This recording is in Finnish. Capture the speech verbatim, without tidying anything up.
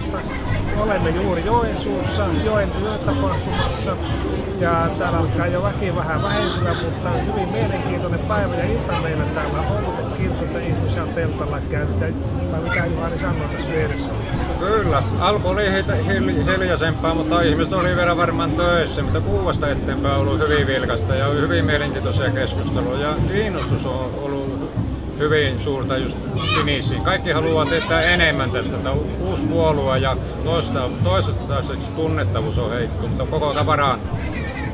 Iltalehti-ohjelmasta. Olemme juuri Joensuussa, Joen yötapahtumassa. Ja täällä alkaa jo väki vähän vähentyä, mutta on hyvin mielenkiintoinen päivä ja ilta meillä täällä on ollut. Kiitos, että ihmisiä on teltalla käynyt. Tai mitä Juhani sanoi tässä vieressä? Kyllä, alku oli hiljaisempaa, mutta ihmiset oli vielä varmaan töissä, mutta kuuvasta eteenpäin on ollut hyvin vilkasta ja hyvin mielenkiintoisia keskusteluja. Ja kiinnostus on ollut hyvin suurta just sinisiin. Kaikki haluaa tehdä enemmän tästä, tämä uusi puolue ja toista, toisaalta tunnettavuus on heikko, mutta koko ajan paranee.